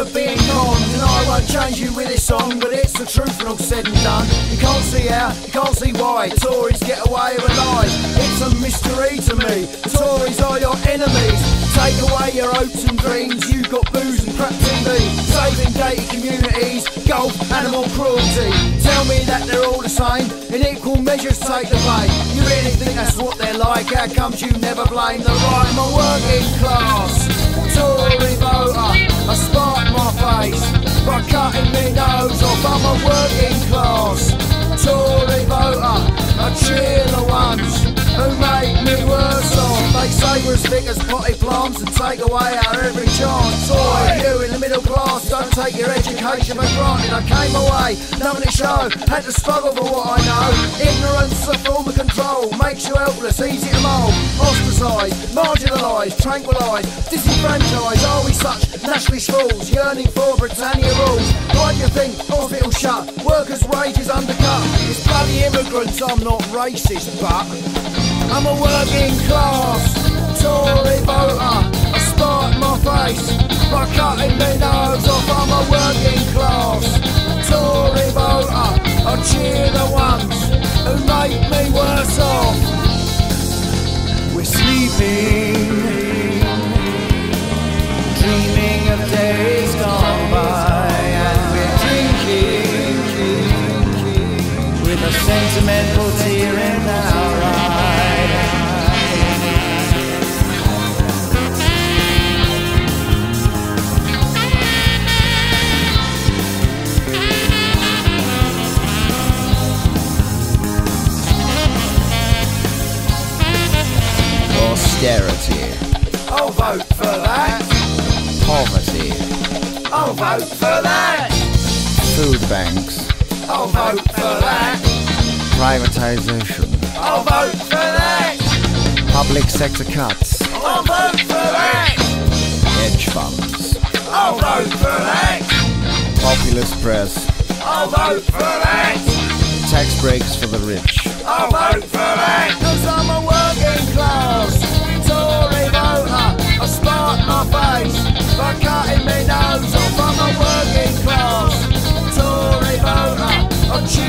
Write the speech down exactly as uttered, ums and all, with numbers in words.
word being con. And I won't change you with this song, but it's the truth when all said and done. You can't see how, you can't see why Tories get away with lies. It's a mystery to me. Tories are your enemies. Take away your hopes and dreams. You've got booze and crap T V. Saving gated communities, golf, animal cruelty. Tell me that they're all the same. In equal measures take the blame. You really think that's what they're like? How comes you never blame the right? I'm a working class Tory voter. I spark my face by cutting me nose off. I'm a working class Tory voter. I cheer the ones who make me worse off. They say we're as thick as potty plants and take away our every chance. Oi, you in the middle class, don't take your education for granted. I came away, nothing to show, had to struggle for what I know. Ignorance, a form of control, makes you helpless, easy to mould. Ostracised, marginalised, tranquilised, disenfranchised. Are we such nationalist fools, yearning for Britannia rules? Why do you think hospitals shut, workers' wages undercut? It's bloody immigrants, I'm not racist, but I'm a working class Tory voter. I spark my face by cutting me nose off. I'm a working class Tory voter. I cheer the ones who make me worse off. We're sleeping, dreaming of days gone by, and we're drinking with a sentimental tear in our eye. Austerity. I'll vote for that. Poverty. I'll vote for that. Food banks. I'll vote for that. Privatization. I'll vote for that. Public sector cuts. I'll vote for that. Hedge funds. I'll vote for that. Populist press. I'll vote for that. Tax breaks for the rich. I'll vote for that. Cause I'm a working class Tory voter. I spark my face by cutting me nose off. I'm a working class Tory voter. I